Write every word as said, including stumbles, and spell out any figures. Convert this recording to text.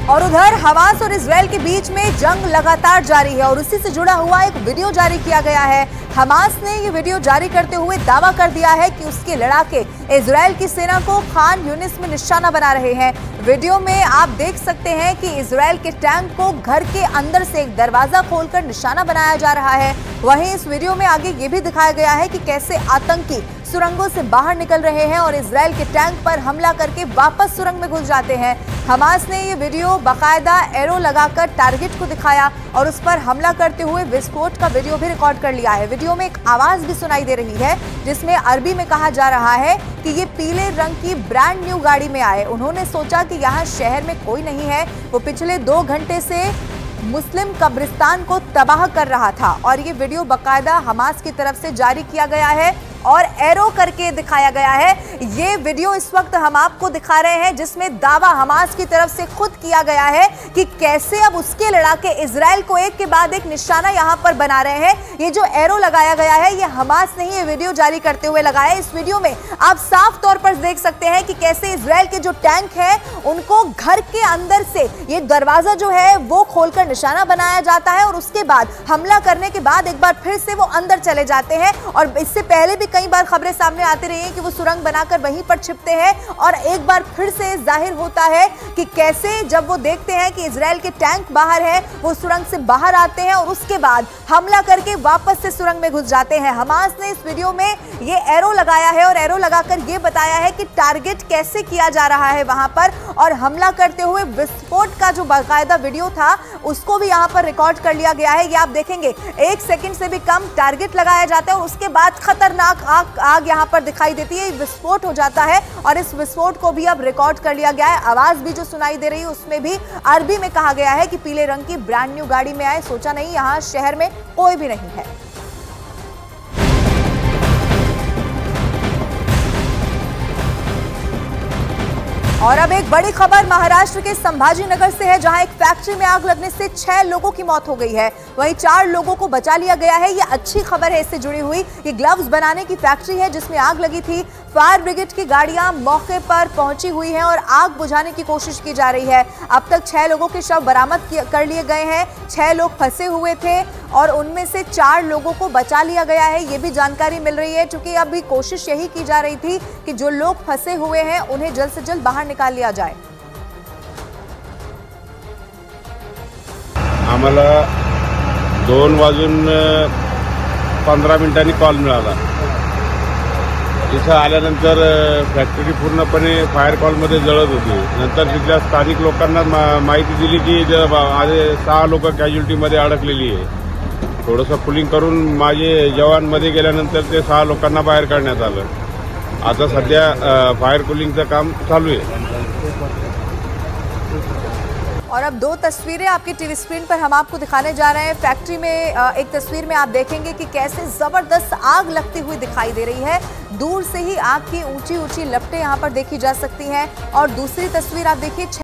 और उधर हमास और इजराइल के बीच में जंग लगातार जारी है और उसी से जुड़ा हुआ एक वीडियो जारी किया गया है। हमास ने ये वीडियो जारी करते हुए दावा कर दिया है कि उसके लड़ाके इजराइल की सेना को खान यूनिस में निशाना बना रहे हैं। वीडियो में आप देख सकते हैं कि इजराइल के टैंक को घर के अंदर से एक दरवाजा खोलकर निशाना बनाया जा रहा है। वहीं इस वीडियो में आगे ये भी दिखाया गया है कि कैसे आतंकी सुरंगों से बाहर निकल रहे हैं और इजराइल के टैंक पर हमला करके वापस सुरंग में घुस जाते हैं। हमास ने ये वीडियो बाकायदा एरो लगाकर टारगेट को दिखाया और उस पर हमला करते हुए विस्फोट का वीडियो भी रिकॉर्ड कर लिया है। वीडियो में एक आवाज भी सुनाई दे रही है जिसमें अरबी में कहा जा रहा है कि ये पीले रंग की ब्रांड न्यू गाड़ी में आए। उन्होंने सोचा कि यहाँ शहर में कोई नहीं है। वो पिछले दो घंटे से मुस्लिम कब्रिस्तान को तबाह कर रहा था और ये वीडियो बाकायदा हमास की तरफ से जारी किया गया है और एरो करके दिखाया गया है। ये वीडियो इस वक्त हम आपको दिखा रहे हैं जिसमें दावा हमास की तरफ से खुद किया गया है कि कैसे अब उसके लड़ाके इजराइल को एक के बाद एक निशाना यहां पर बना रहे हैं। ये जो एरो लगाया गया है ये हमास ने ही ये वीडियो जारी करते हुए लगाया है। इस वीडियो में आप साफ तौर पर देख सकते हैं कि कैसे इजराइल के जो टैंक है उनको घर के अंदर से ये दरवाजा जो है वो खोलकर निशाना बनाया जाता है और उसके बाद हमला करने के बाद एक बार फिर से वो अंदर चले जाते हैं। और इससे पहले भी कई बार खबरें सामने आती रही हैं कि वो सुरंग बनाकर वहीं पर छिपते हैं और एक बार फिर से जाहिर होता है कि कैसे जब वो देखते हैं कि इजराइल के टैंक बाहर है वो सुरंग से बाहर आते हैं और उसके बाद हमला करके वापस से सुरंग में घुस जाते हैं। हमास ने इस वीडियो में ये एरो लगाया है और एरो लगाकर ये बताया है कि टारगेट कैसे किया जा रहा है वहां पर और हमला करते हुए विस्फोट का जो बाकायदा वीडियो था उसको भी यहाँ पर रिकॉर्ड कर लिया गया है। ये आप देखेंगे एक सेकंड से भी कम टारगेट लगाया जाता है और उसके बाद खतरनाक आग आग यहाँ पर दिखाई देती है, विस्फोट हो जाता है और इस विस्फोट को भी अब रिकॉर्ड कर लिया गया है। आवाज भी जो सुनाई दे रही है उसमें भी अरबी में कहा गया है कि पीले रंग की ब्रांड न्यू गाड़ी में आए, सोचा नहीं यहाँ शहर में कोई भी नहीं है। और अब एक बड़ी खबर महाराष्ट्र के संभाजी नगर से है जहां एक फैक्ट्री में आग लगने से छह लोगों की मौत हो गई है। वहीं चार लोगों को बचा लिया गया है। ये अच्छी खबर है इससे जुड़ी हुई। ये ग्लव्स बनाने की फैक्ट्री है जिसमें आग लगी थी। फायर ब्रिगेड की गाड़ियां मौके पर पहुंची हुई हैं और आग बुझाने की कोशिश की जा रही है। अब तक छह लोगों के शव बरामद कर लिए गए हैं। छह लोग फंसे हुए थे और उनमें से चार लोगों को बचा लिया गया है। ये भी जानकारी मिल रही है क्योंकि अभी कोशिश यही की जा रही थी कि जो लोग फंसे हुए हैं उन्हें जल्द से जल्द बाहर निकाल लिया जाए। आम्हाला दोन वाजून पंधरा मिनिटांनी कॉल मिळाला। इथं आल्यानंतर फॅक्टरी पूर्णपणे फायर कॉलमध्ये जळत होती। नंतर तिथल्या स्थानिक लोकांना माहिती दिली की आज सहा लोक कॅज्युअल्टीमध्ये अडकलेली आहे। थोडंसं कुलिंग करून माझे जवान मध्ये गेल्यानंतर ते सहा लोकांना बाहेर काढण्यात आलं। आता सध्या फायर कुलिंगचं काम चालू आहे। और अब दो तस्वीरें आपकी टीवी स्क्रीन पर हम आपको दिखाने जा रहे हैं। फैक्ट्री में एक तस्वीर में आप देखेंगे कि कैसे जबरदस्त आग लगती हुई दिखाई दे रही है। दूर से ही आग की ऊंची ऊंची लपटें यहां पर देखी जा सकती हैं और दूसरी तस्वीर आप देखिए